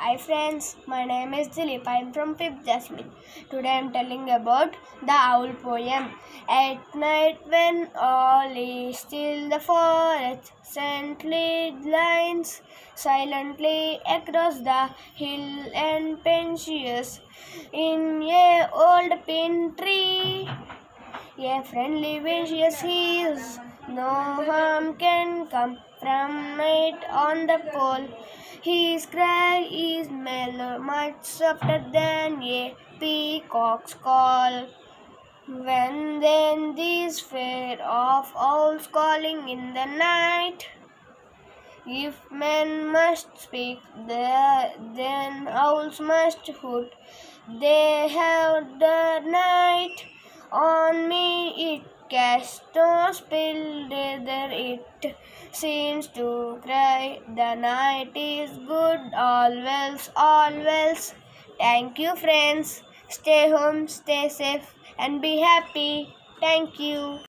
Hi friends, my name is Dilip. I am from 5th Jasmine. Today I am telling about the owl poem. At night when all is still, the forest gently lines silently across the hill and pensious in a old pine tree. A friendly vicious he is, no harm can come from it on the pole. His cry is mellow, much softer than a peacock's call. When then this fear of owls calling in the night, if men must speak, then owls must hoot. They have the night on me, it casts no spell, rather it seems to cry. The night is good, all wells, all wells. Thank you, friends. Stay home, stay safe, and be happy. Thank you.